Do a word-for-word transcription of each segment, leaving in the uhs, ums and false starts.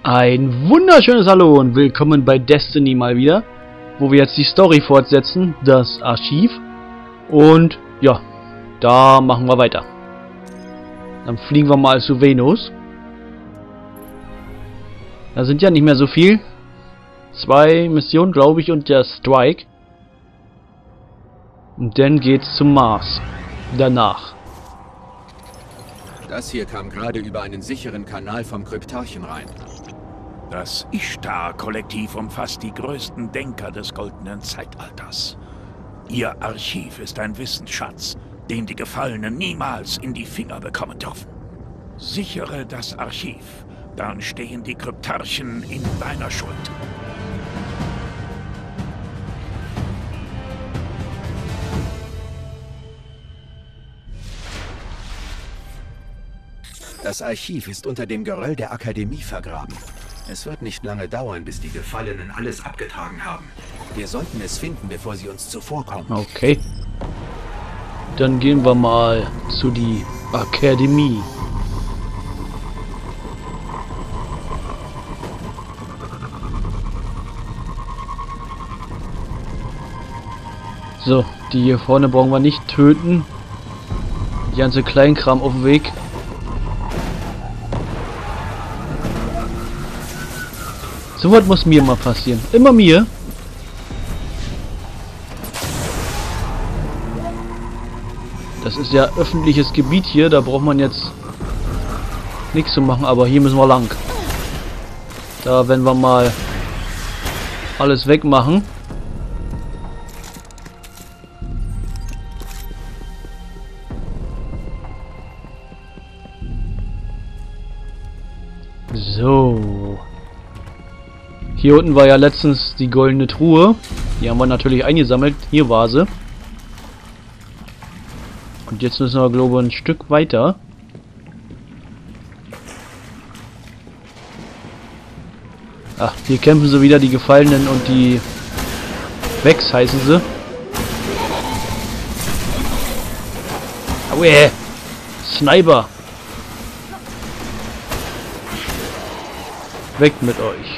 Ein wunderschönes Hallo und willkommen bei Destiny mal wieder, wo wir jetzt die Story fortsetzen, das Archiv. Und ja, da machen wir weiter. Dann fliegen wir mal zu Venus. Da sind ja nicht mehr so viel. Zwei Missionen, glaube ich, und der Strike. Und dann geht's zum Mars. Danach. Das hier kam gerade über einen sicheren Kanal vom Kryptarchen rein. Das Ishtar-Kollektiv umfasst die größten Denker des goldenen Zeitalters. Ihr Archiv ist ein Wissensschatz, den die Gefallenen niemals in die Finger bekommen dürfen. Sichere das Archiv, dann stehen die Kryptarchen in deiner Schuld. Das Archiv ist unter dem Geröll der Akademie vergraben. Es wird nicht lange dauern, bis die Gefallenen alles abgetragen haben. Wir sollten es finden, bevor sie uns zuvorkommen. Okay. Dann gehen wir mal zu die Akademie. So, die hier vorne brauchen wir nicht töten. Die ganze Kleinkram auf dem Weg. So was muss mir mal passieren. Immer mir. Das ist ja öffentliches Gebiet hier. Da braucht man jetzt nichts zu machen. Aber hier müssen wir lang. Da werden wir mal alles wegmachen. So. Hier unten war ja letztens die goldene Truhe. Die haben wir natürlich eingesammelt. Hier war sie. Und jetzt müssen wir, glaube ich, ein Stück weiter. Ach, hier kämpfen sie wieder, die Gefallenen und die Vex heißen sie. Aue! Sniper! Weg mit euch!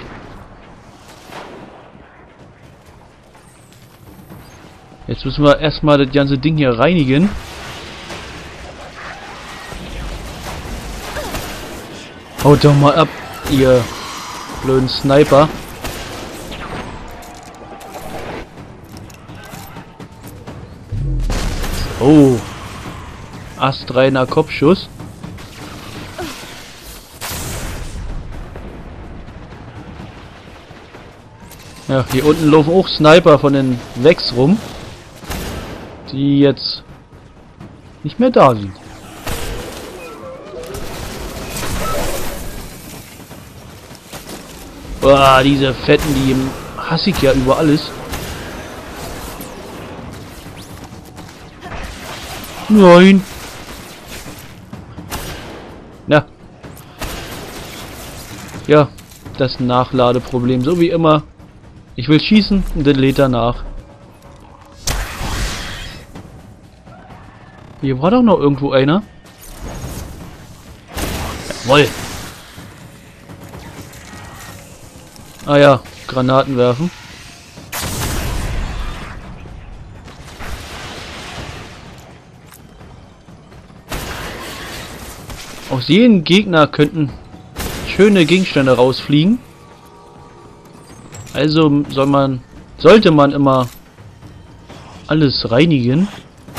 Jetzt müssen wir erstmal das ganze Ding hier reinigen. Haut doch mal ab, ihr blöden Sniper. Oh. Astreiner Kopfschuss. Ja, hier unten laufen auch Sniper von den Vex rum, die jetzt nicht mehr da sind. Boah, diese Fetten, die hasse ich ja über alles. Nein. Na. Ja, das Nachladeproblem, so wie immer. Ich will schießen und dann lädt er nach. Hier war doch noch irgendwo einer. Jawohl. Ah ja, Granaten werfen. Aus jedem Gegner könnten schöne Gegenstände rausfliegen. Also soll man, sollte man immer alles reinigen.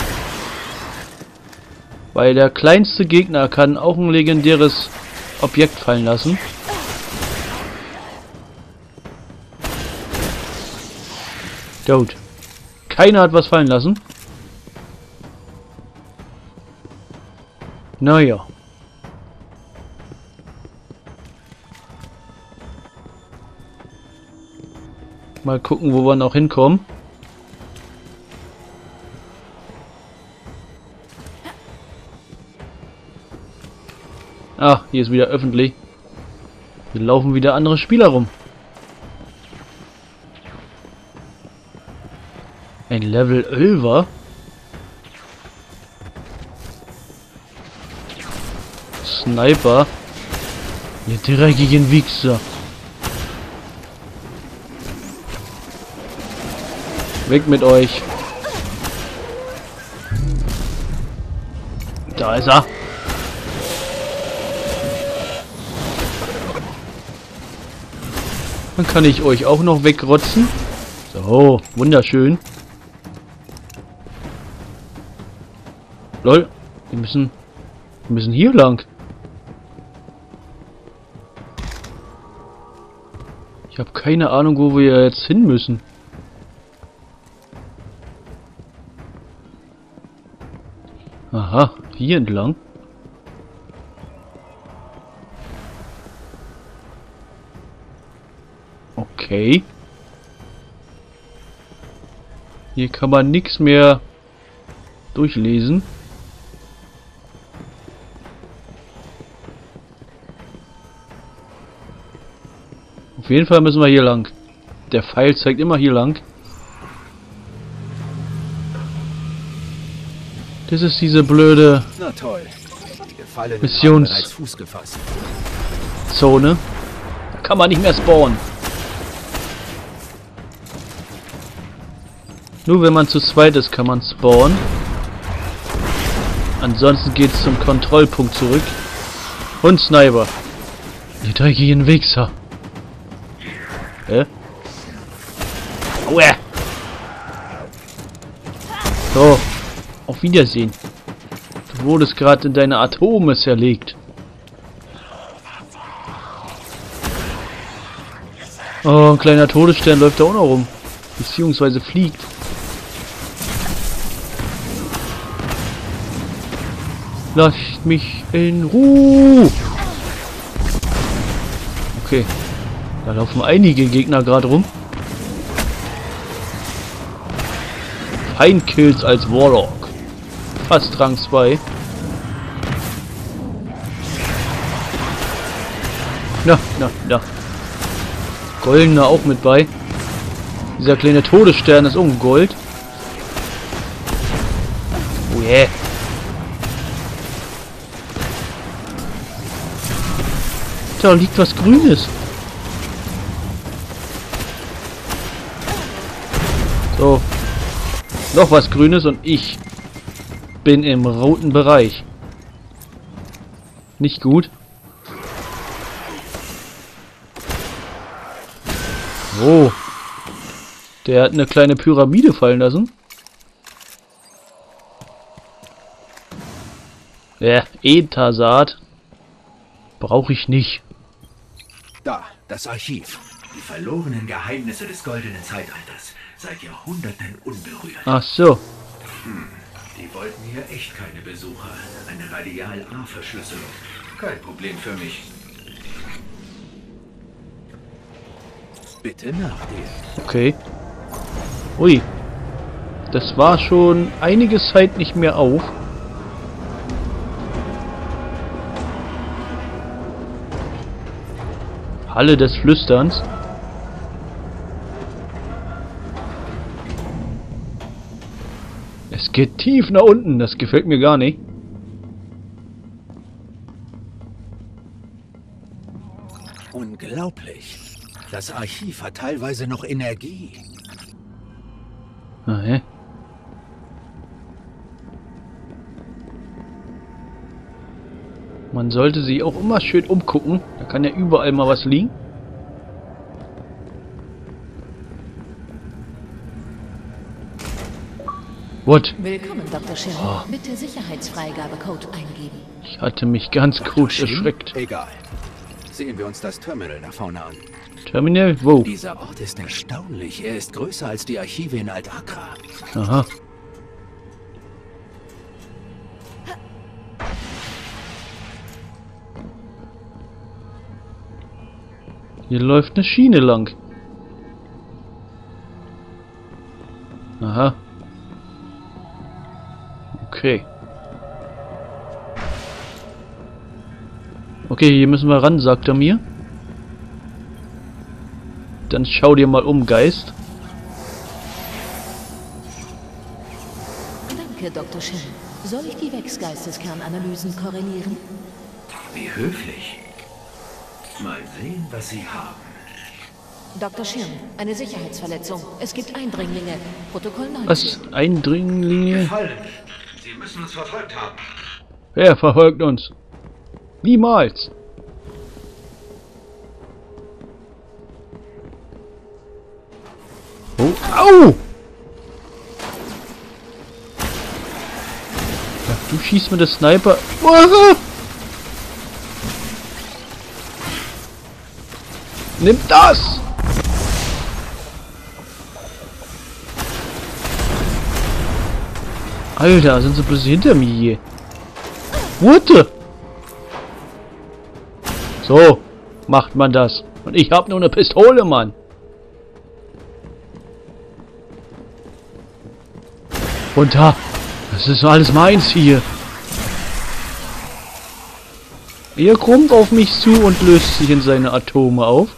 Weil der kleinste Gegner kann auch ein legendäres Objekt fallen lassen. Gut. Keiner hat was fallen lassen. Naja. Mal gucken, wo wir noch hinkommen. Ah, hier ist wieder öffentlich. Hier laufen wieder andere Spieler rum. Ein Level elfer? Sniper? Ihr dreckigen Wichser. Weg mit euch. Da ist er. Dann kann ich euch auch noch wegrotzen. So, wunderschön. Lol, wir müssen, wir müssen hier lang. Ich habe keine Ahnung, wo wir jetzt hin müssen. Aha, hier entlang. Okay. Hier kann man nichts mehr durchlesen. Auf jeden Fall müssen wir hier lang. Der Pfeil zeigt immer hier lang. Das ist diese blöde Na toll. Die Gefallenen Missions- haben bereits Fuß gefasst. Zone. Da kann man nicht mehr spawnen. Nur wenn man zu zweit ist, kann man spawnen. Ansonsten geht es zum Kontrollpunkt zurück. Und Sniper. Die dreckigen Wichser. Hä? Aua! So. Auf Wiedersehen. Du wurdest gerade in deine Atome zerlegt. Oh, ein kleiner Todesstern läuft da auch noch rum. Beziehungsweise fliegt. Lasst mich in Ruhe. Okay. Da laufen einige Gegner gerade rum. Feindkills als Warlock. Fast Rang zwei. Na, na, na. Goldener auch mit bei. Dieser kleine Todesstern ist auch ein Gold. Oh yeah. Da liegt was Grünes. So. Noch was Grünes und ich bin im roten Bereich. Nicht gut. Oh. Der hat eine kleine Pyramide fallen lassen. Ja, Ethersaat. Brauche ich nicht. Da, das Archiv. Die verlorenen Geheimnisse des goldenen Zeitalters. Seit Jahrhunderten unberührt. Ach so. Hm, die wollten hier echt keine Besucher. Eine Radial-A-Verschlüsselung. Kein Problem für mich. Bitte nach dir. Okay. Ui. Das war schon einige Zeit nicht mehr auf. Halle des Flüsterns. Es geht tief nach unten, das gefällt mir gar nicht. Unglaublich. Das Archiv hat teilweise noch Energie. Ah, hä? Man sollte sich auch immer schön umgucken. Da kann ja überall mal was liegen. What? Willkommen, Doktor Shin. Oh. Bitte Sicherheitsfreigabecode eingeben. Ich hatte mich ganz kurz erschreckt. Egal. Sehen wir uns das Terminal da vorne an. Terminal? Wo? Dieser Ort ist erstaunlich. Er ist größer als die Archive in Alt-Akra. Aha. Hier läuft eine Schiene lang. Aha. Okay. Okay, hier müssen wir ran, sagt er mir. Dann schau dir mal um, Geist. Danke, Doktor Shin. Soll ich die Wex-Geisteskernanalysen korrelieren? Wie höflich. Mal sehen, was Sie haben. Doktor Schirm, eine Sicherheitsverletzung. Es gibt Eindringlinge. Protokoll neunzehn. Was? Eindringlinge? Gefallen. Sie müssen uns verfolgt haben. Wer verfolgt uns? Niemals. Oh, au! Ja, du schießt mit der Sniper. Oh. Nimm das! Alter, sind sie plötzlich hinter mir hier. What the? So macht man das. Und ich hab nur eine Pistole, Mann. Und da, das ist alles meins hier. Er kommt auf mich zu und löst sich in seine Atome auf.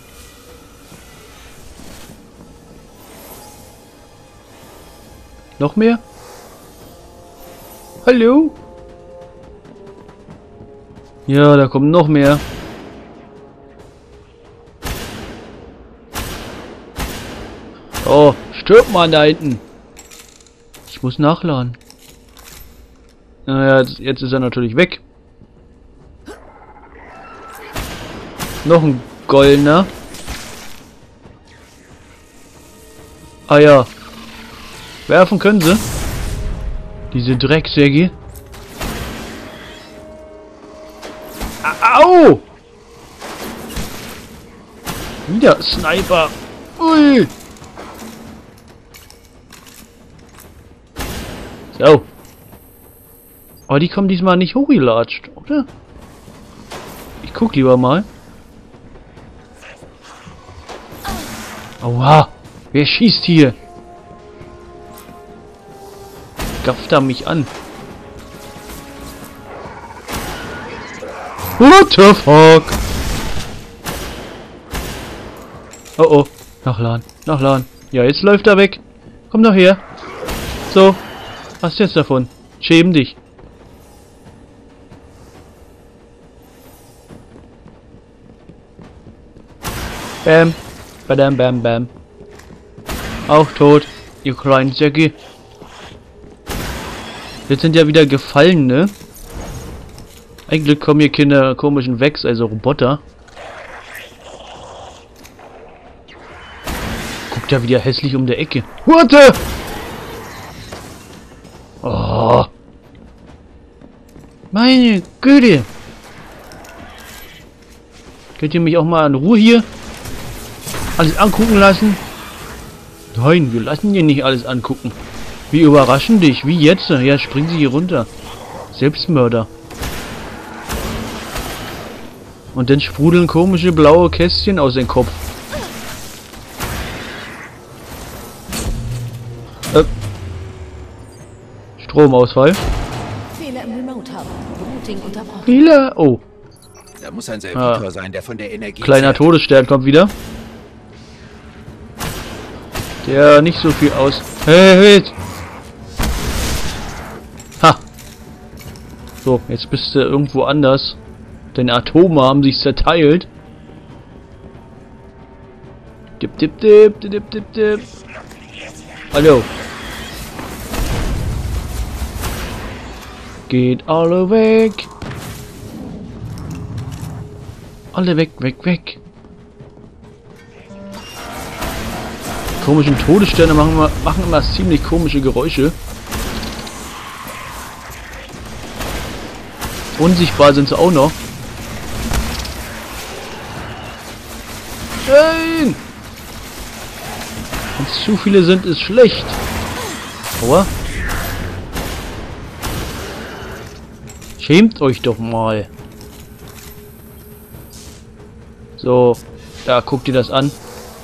Noch mehr? Hallo? Ja, da kommen noch mehr. Oh, stirb mal da hinten. Ich muss nachladen. Naja, jetzt ist er natürlich weg. Noch ein goldener. Ah ja. Werfen können sie. Diese Drecksäge. Au! Wieder Sniper. Ui! So. Aber die kommen diesmal nicht hochgelatscht, oder? Ich guck lieber mal. Aua! Wer schießt hier? Gafft er mich an? What the fuck? Oh oh. Nachladen. Nachladen. Ja, jetzt läuft er weg. Komm doch her. So. Was jetzt davon? Schäm dich. Bam. Badam, bam, bam. Auch tot. Ihr kleinen Säcke. Jetzt sind ja wieder Gefallene. Eigentlich kommen hier keine komischen Vex, also Roboter. Guckt ja wieder hässlich um der Ecke. What the? Oh. Meine Güte. Könnt ihr mich auch mal in Ruhe hier alles angucken lassen? Nein, wir lassen hier nicht alles angucken. Wir überraschen dich. Wie jetzt? Ja, springen sie hier runter. Selbstmörder. Und dann sprudeln komische blaue Kästchen aus dem Kopf. Äh. Stromausfall. Fehler im Remote Hub. Routing unterbrochen. Fehler? Oh. Da muss ein Servitor Ah. sein, der von der Energie... Kleiner Todesstern kommt wieder. Der nicht so viel aus... Hey, hey. Ha. So, jetzt bist du irgendwo anders. Deine Atome haben sich zerteilt. Dip, dip, dip, dip, dip, dip. Hallo. Geht alle weg. Alle weg, weg, weg. Komischen Todessterne machen immer, machen immer ziemlich komische Geräusche. Unsichtbar sind sie auch noch. Nein! Wenn es zu viele sind, ist schlecht. Aua. Schämt euch doch mal. So, da guckt ihr das an.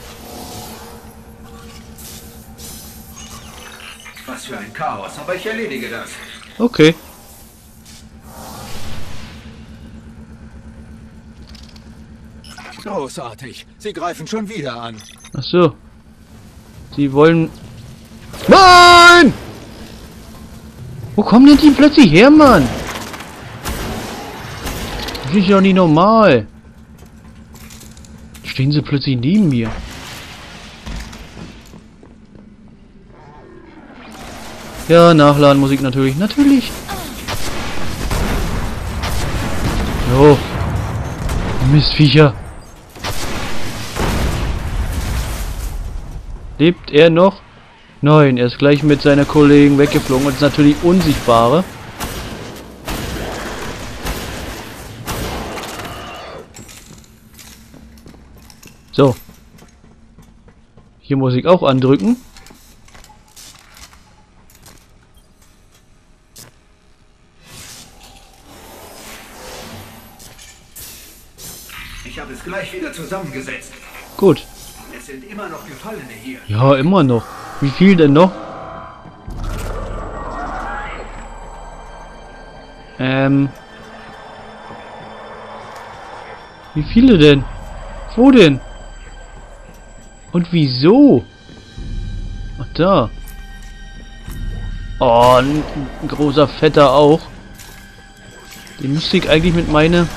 Was für ein Chaos, aber ich erledige das. Okay. Großartig. Sie greifen schon wieder an. Ach so. Sie wollen... Nein! Wo kommen denn die plötzlich her, Mann? Das ist ja nicht normal. Stehen sie plötzlich neben mir. Ja, Nachladenmusik natürlich. Natürlich. Jo. Mistviecher. Lebt er noch? Nein, er ist gleich mit seiner Kollegen weggeflogen und ist natürlich Unsichtbare. So. Hier muss ich auch andrücken. Ich habe es gleich wieder zusammengesetzt. Gut. Es sind immer noch Gefallene hier. Ja, immer noch. Wie viel denn noch? Ähm. Wie viele denn? Wo denn? Und wieso? Ach, da. Oh, ein, ein großer Fetter auch. Den müsste ich eigentlich mit meine...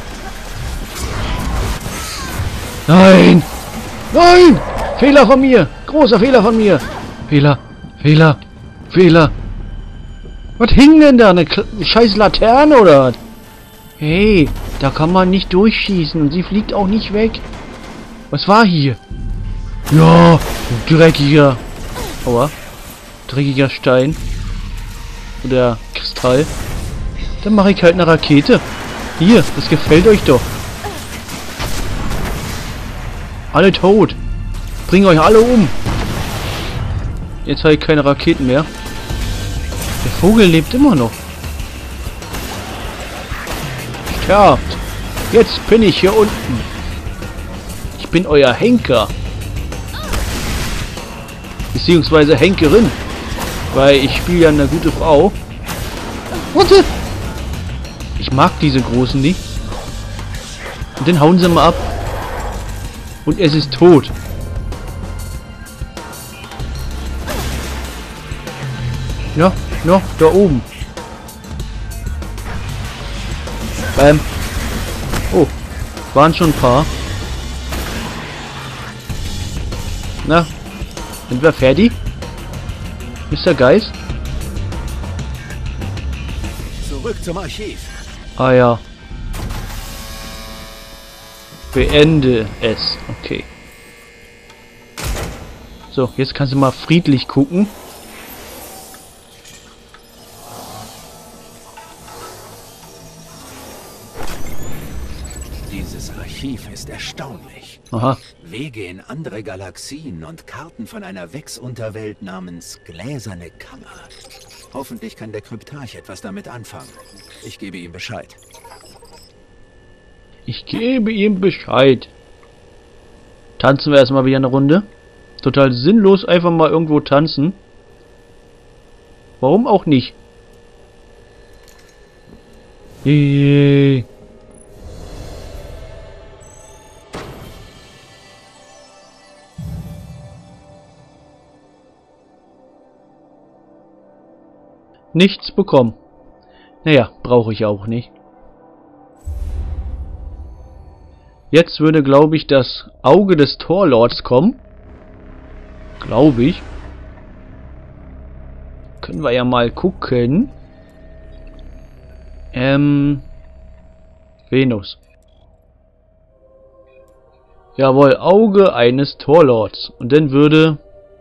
Nein! Nein! Fehler von mir! Großer Fehler von mir! Fehler! Fehler! Fehler! Was hing denn da? Eine scheiß Laterne oder was? Hey, da kann man nicht durchschießen und sie fliegt auch nicht weg. Was war hier? Ja, dreckiger. Aua. Dreckiger Stein. Oder Kristall. Dann mache ich halt eine Rakete. Hier, das gefällt euch doch. Alle tot. Bring euch alle um. Jetzt habe ich keine Raketen mehr. Der Vogel lebt immer noch. Sterbt. Jetzt bin ich hier unten. Ich bin euer Henker. Beziehungsweise Henkerin. Weil ich spiele ja eine gute Frau. Warte. Ich mag diese Großen nicht. Und dann hauen sie mal ab. Und es ist tot. Ja, ja, da oben. Bam. Oh, waren schon ein paar. Na, sind wir fertig? Mister Geist? Zurück zum Archiv. Ah ja. Beende es. Okay. So, jetzt kannst du mal friedlich gucken. Dieses Archiv ist erstaunlich. Aha. Wege in andere Galaxien und Karten von einer Wechsunterwelt namens Gläserne Kammer. Hoffentlich kann der Kryptarch etwas damit anfangen. Ich gebe ihm Bescheid. Ich gebe ihm Bescheid. Tanzen wir erstmal wieder eine Runde. Total sinnlos einfach mal irgendwo tanzen. Warum auch nicht? Yay. Nichts bekommen. Naja, brauche ich auch nicht. Jetzt würde, glaube ich, das Auge des Torlords kommen. Glaube ich. Können wir ja mal gucken. Ähm. Venus. Jawohl, Auge eines Torlords. Und dann würde...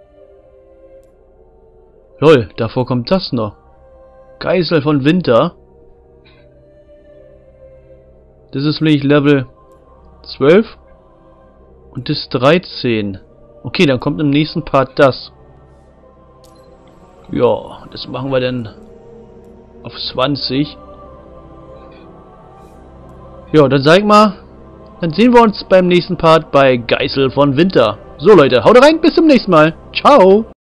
Lol, davor kommt das noch. Geißel von Winter. Das ist nämlich Level zwölf. Und das dreizehn. Okay, dann kommt im nächsten Part das. Ja, das machen wir dann auf zwanzig. Ja, dann sag ich mal, dann sehen wir uns beim nächsten Part bei Geißel von Winter. So Leute, haut rein, bis zum nächsten Mal. Ciao.